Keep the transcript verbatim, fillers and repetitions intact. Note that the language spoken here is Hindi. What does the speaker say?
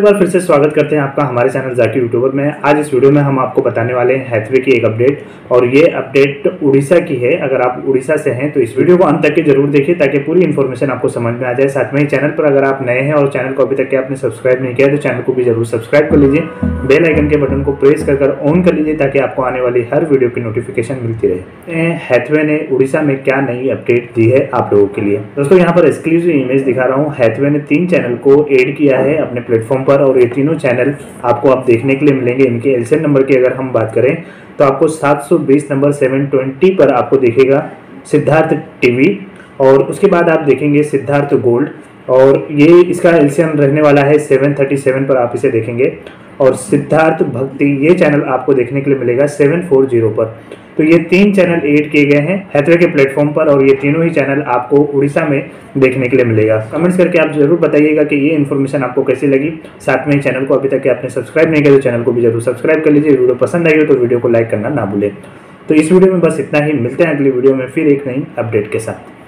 एक बार फिर से स्वागत करते हैं आपका हमारे चैनल जाकी यूट्यूबर में। आज इस वीडियो में हम आपको बताने वाले हैं हैथवे की एक अपडेट, और ये अपडेट उड़ीसा की है। अगर आप उड़ीसा से हैं तो इस वीडियो को अंत तक के जरूर देखिए ताकि पूरी इन्फॉर्मेशन आपको समझ में आ जाए। साथ में ही चैनल पर अगर आप नए हैं और चैनल को अभी तक के आपने सब्सक्राइब नहीं किया तो चैनल को भी जरूर सब्सक्राइब कर लीजिए। बेल आइकन के बटन को प्रेस कर कर ऑन कर लीजिए ताकि आपको आने वाली हर वीडियो की नोटिफिकेशन मिलती रहे। हैथवे ने उड़ीसा में क्या नई अपडेट दी है आप लोगों के लिए। दोस्तों यहाँ पर एक्सक्लूसिव इमेज दिखा रहा हूँ। हैथवे ने तीन चैनल को ऐड किया है अपने प्लेटफॉर्म पर, और ये तीनों चैनल आपको आप देखने के लिए मिलेंगे। इनके एलसीएन नंबर की अगर हम बात करें तो आपको सात सौ बीस नंबर सात सौ बीस पर आपको दिखेगा सिद्धार्थ टीवी, और उसके बाद आप देखेंगे सिद्धार्थ गोल्ड, और ये इसका एलसीएन रहने वाला है सात सौ सैंतीस पर आप इसे देखेंगे। और सिद्धार्थ भक्ति ये चैनल आपको देखने के लिए मिलेगा सात सौ चालीस पर। तो ये तीन चैनल ऐड किए गए हैं हैथवे के प्लेटफॉर्म पर, और ये तीनों ही चैनल आपको उड़ीसा में देखने के लिए मिलेगा। कमेंट्स करके आप जरूर बताइएगा कि ये इन्फॉर्मेशन आपको कैसी लगी। साथ में चैनल को अभी तक आपने सब्सक्राइब नहीं किया तो चैनल को भी जरूर सब्सक्राइब कर लीजिए। वीडियो पसंद आई हो तो वीडियो को लाइक करना ना भूलें। तो इस वीडियो में बस इतना ही, मिलते हैं अगली वीडियो में फिर एक नई अपडेट के साथ।